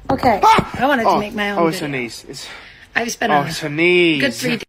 Okay. I wanted to make my own Oh, it's her video. knees. I've spent it's her knees. good 3 days.